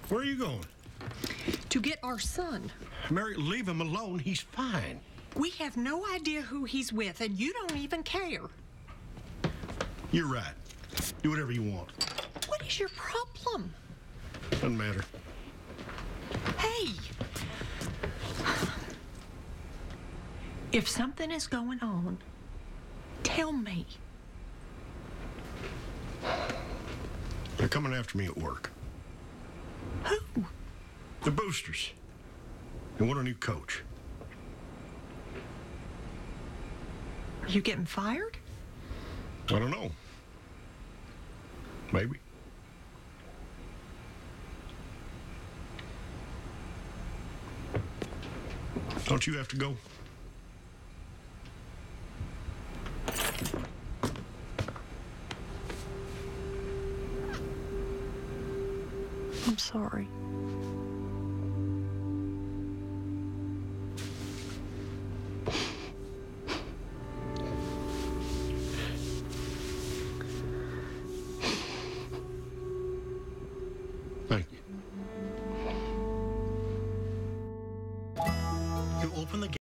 Where are you going? To get our son. Mary, leave him alone. He's fine. We have no idea who he's with, and you don't even care. You're right. Do whatever you want. What is your problem? Doesn't matter. Hey! If something is going on, tell me. They're coming after me at work. Who? The Boosters. They want a new coach. Are you getting fired? I don't know. Maybe. Don't you have to go? I'm sorry. Thank you. You open the gate.